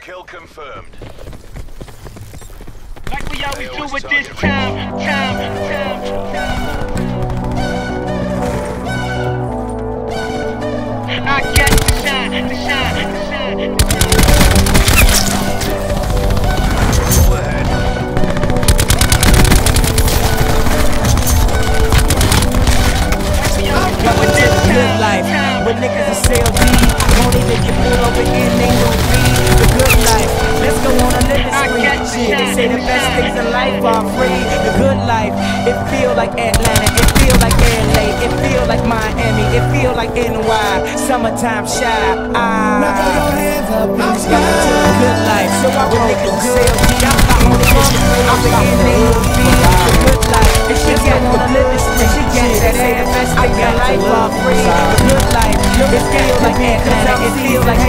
Kill confirmed. Like we always do with this time. I got the shine. Good life, but niggas are CLD. Won't even get pulled over in they new feed. The good life, let's go on a living spree. Shit, they say the best things in life are free. The good life, it feel like Atlanta, it feel like LA, it feel like Miami, it feel like NY. Summertime shy. Now throw your hands up in the sky. The good life, so I roll niggas are CLD. I'm on the over in they new feed. The good life, it shit go on a living spree. They say the best things in life are free. The good life, it feel like Atlanta, it feel like